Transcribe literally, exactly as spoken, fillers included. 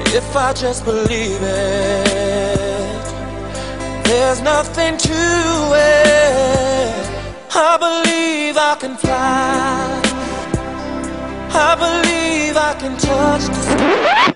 if I just believe it. There's nothing to it. I believe I can fly. I believe I can touch the sky.